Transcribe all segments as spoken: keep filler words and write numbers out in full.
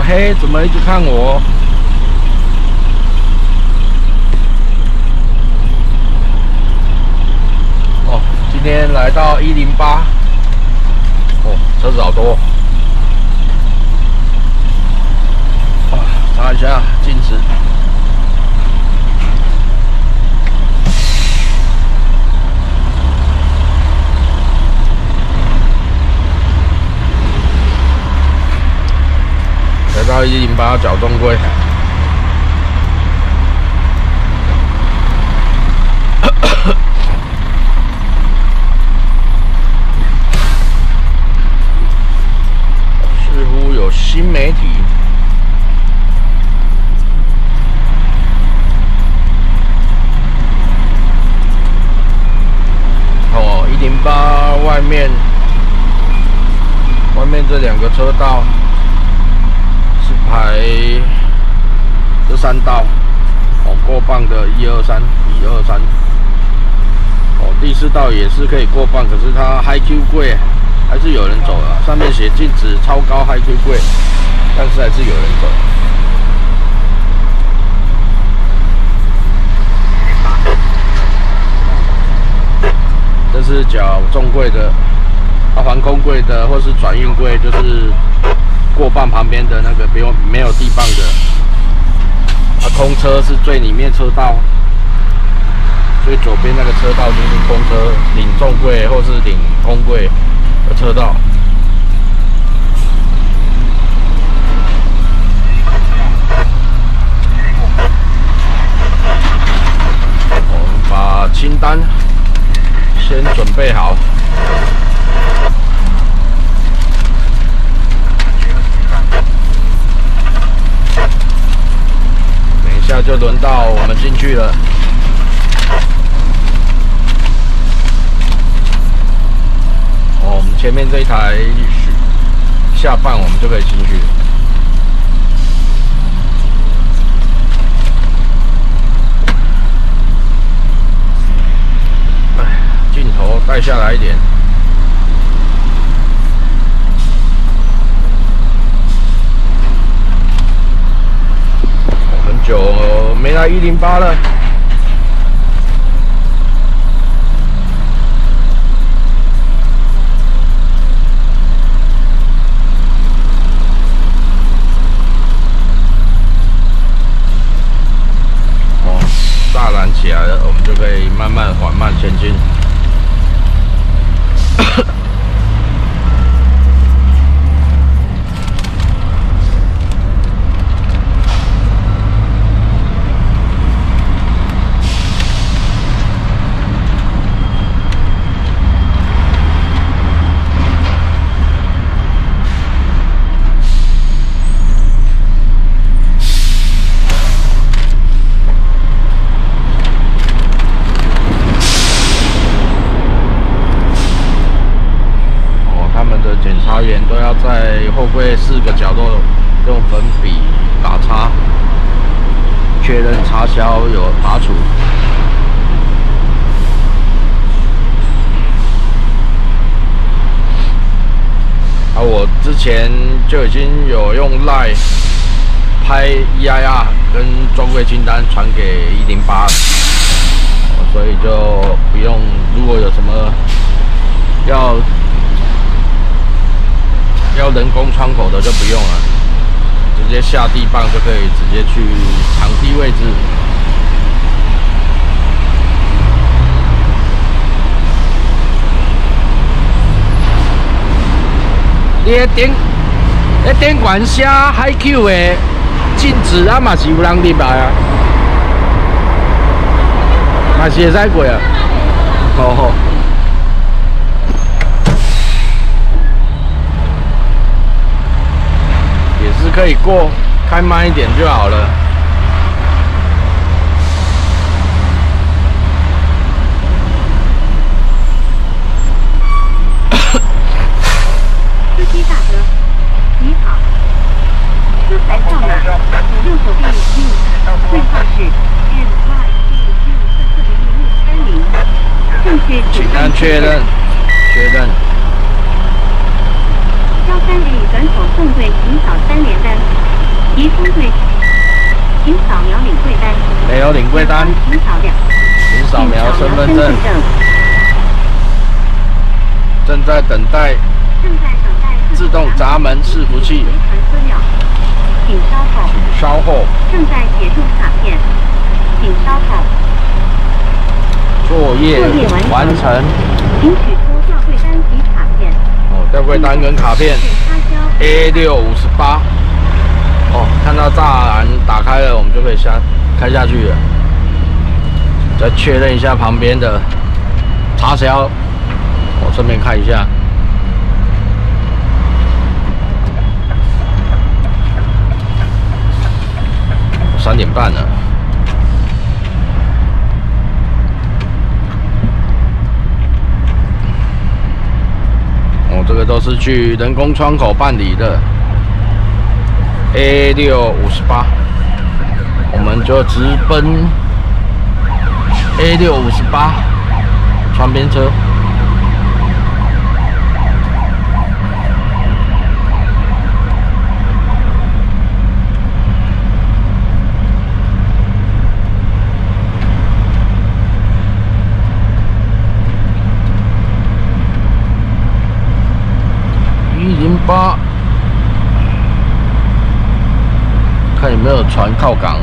黑，怎么一直看我？哦，今天来到一零八，哦，车子好多。啊，查一下镜子。 来到一零八角动柜，似乎有新媒体。哦，一零八外面，外面这两个车道。 是排这三道，哦，过磅的一二三，一二三，哦，第四道也是可以过磅，可是它 High Q 柜还是有人走了，上面写禁止超高 High Q 柜，但是还是有人走。这是缴重柜的，啊，还空柜的或是转运柜，就是。 过磅旁边的那个没有没有地磅的，啊，空车是最里面车道，最左边那个车道就是空车领重柜或是领空柜的车道。我们把清单先准备好。 下就轮到我们进去了。哦，我们前面这一台下半我们就可以进去了。哎，镜头带下来一点。 久没来一零八了，哦，栅栏起来了，我们就可以慢慢缓慢前进。检查员都要在后柜四个角落用粉笔打叉，确认插销有拔除。啊，我之前就已经有用 Line 拍 E I R 跟专柜清单传给一零八，所以就不用。如果有什么要 要人工窗口的就不用了，直接下地磅就可以直接去场地位置。你迄顶，迄顶管写 High Q 的禁止啊，嘛是有人入来啊，嘛是会使过啊。好好。 也是可以过，开慢一点就好了。 司机大哥，你好，车牌号码五六九 B 一，汇号是 M Y 九九四四零六三零，正确。 请按确认，确认。 幺三零转手送柜，请扫三连单。 移风队，请扫描领柜单。 没有领柜单， 请扫描。 请扫描身份证。正在等待。 正在等待自动闸门伺服器。 回传资料，请稍后。 请稍后。 正在解除卡片，请稍后。 作业完成。 请取出吊柜单及卡片。 哦，吊柜单跟卡片。A 六五十八。哦，看到栅栏打开了，我们就可以下开下去了。再确认一下旁边的插销，我顺便看一下。三点半了。哦，这个都是去人工窗口办理的。A 六五十八，我们就直奔 A 六五十八窗边车。一零八。看有没有船靠港。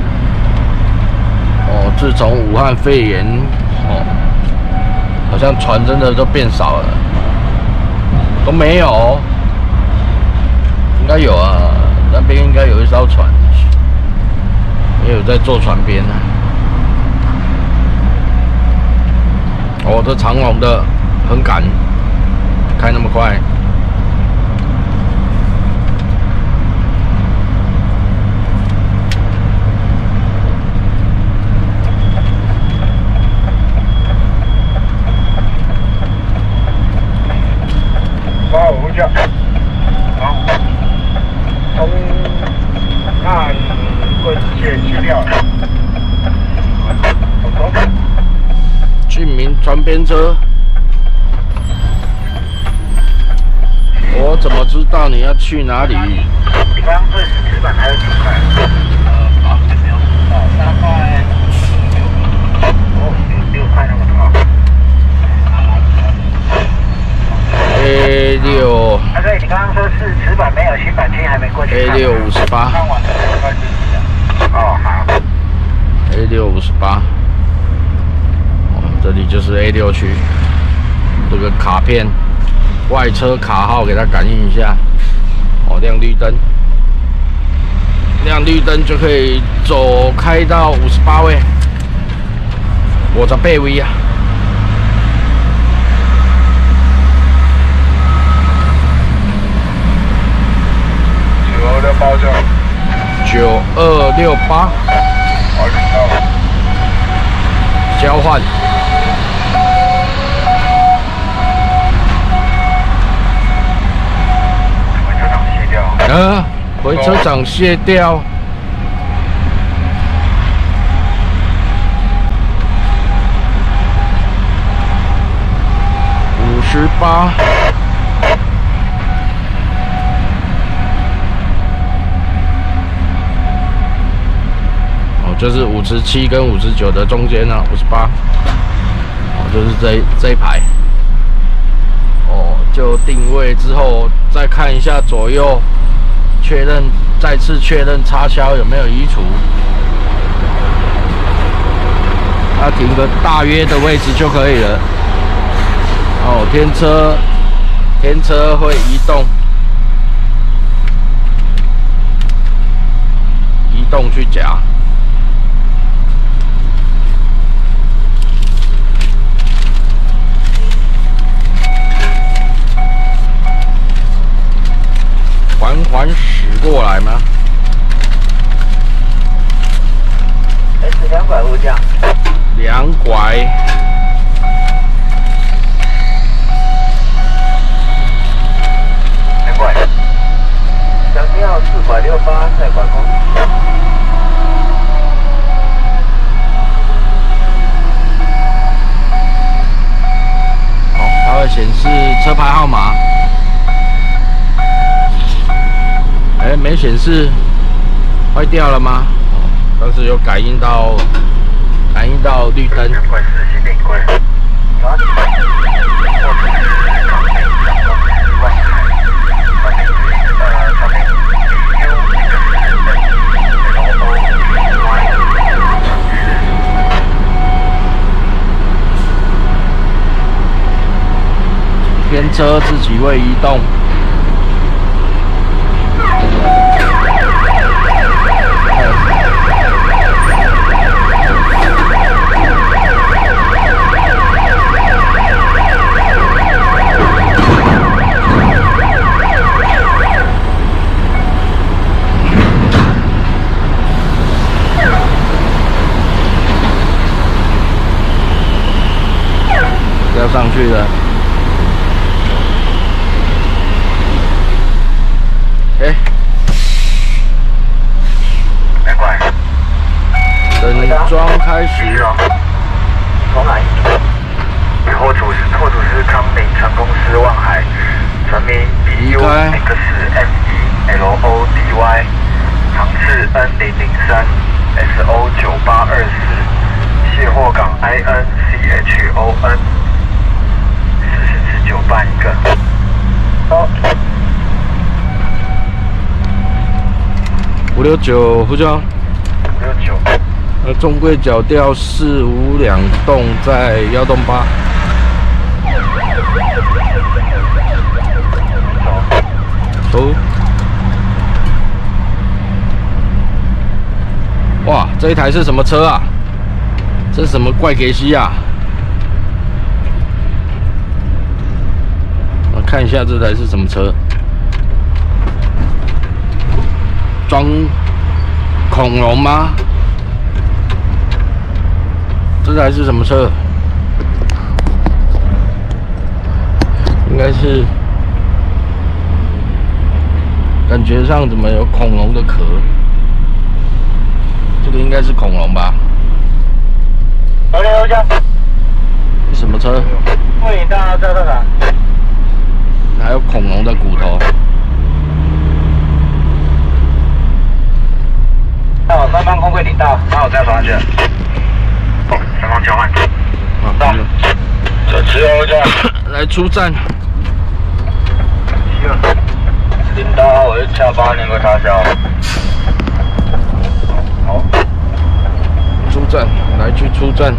哦，自从武汉肺炎，哦，好像船真的都变少了，都没有。应该有啊，那边应该有一艘船，也有在坐船边呢。哦，这长龙的很赶，开那么快。 八五架，好，从那棍线去掉，走走。 居民船边车，我怎么知道你要去哪里？ 你刚刚这石板还有几块？呃，好，没有，哦，大概六，哦，六块那么多。 A 六。 啊，对，你刚刚说是石板没有，新板区还没过去。 A 六五十八。 看完了，快去一下。哦，好。 A 六五十八。哦，这里就是 A 六区。这个卡片，外车卡号给它感应一下。哦，亮绿灯。亮绿灯就可以走开到五十八位。五十八位啊。九二六八，交换。 回车长卸掉。 呃，回车长卸掉。五十八。就是五十七跟五十九的中间呢，五十八，哦，就是这这一排，哦，就定位之后再看一下左右，确认，再次确认插销有没有移除，它停个大约的位置就可以了。哦，天车，天车会移动，移动去夹。缓缓驶过来吗 ？S 两拐物架。 两拐。 两拐。想要四拐六八，再拐空。 哦，它会显示车牌号码。哎，没显示， 坏掉了吗？但是有感应到感应到绿灯。 拐四行领柜。然后你或者是长美长公司万海，传名呃传名 U 一个是 N O Y 偏车自己会移动。要上去了，哎、欸， 难怪。 整装开始。 重来。货主是货主是康宁船公司万海，船名 B U X M E L O D Y， 航次 N 零零三 S O 九八二四，卸货港 I N C H O N。四十次九办一个。好。 五六九呼叫。 五六九。 呃，中柜脚吊四五两栋在幺洞八。走。哇，这一台是什么车啊？这是什么怪给西啊？我看一下这台是什么车？装恐龙吗？这台是什么车？应该是，感觉上怎么有恐龙的壳？这个应该是恐龙吧？ 好的，好的。 什么车？ 欢迎大家在这哪？ 还有恐龙的骨头。 到三方空柜顶到，然后我再传上去。哦，三方交换。 啊， 到。这持有这样。 来出站。 领到，我是下八年个插销。好。 出站，来去出站。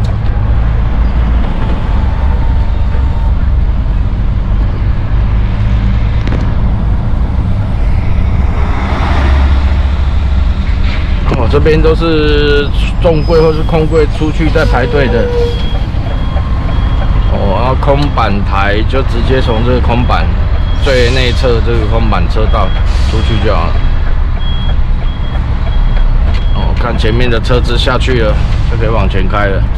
哦，这边都是重柜或是空柜出去在排队的。哦，然后空板台就直接从这个空板最内侧这个空板车道出去就好了。哦，看前面的车子下去了，就可以往前开了。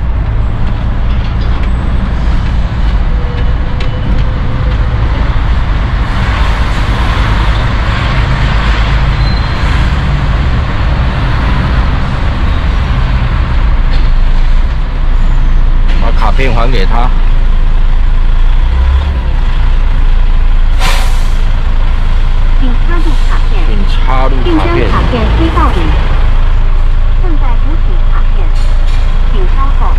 把卡片还给他。 请插入卡片。 请插入并将卡片。 卡片推到底。正在补取卡片，请稍后。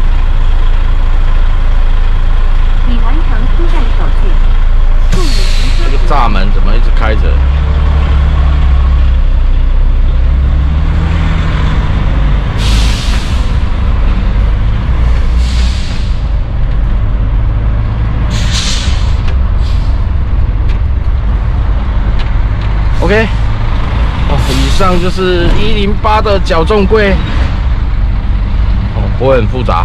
已完成出站手续。祝你乘车。 这个闸门怎么一直开着？OK， 哦，以上就是一零八的脚重柜，哦，不会很复杂。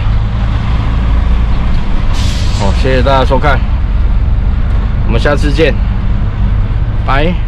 好，谢谢大家收看，我们下次见，拜。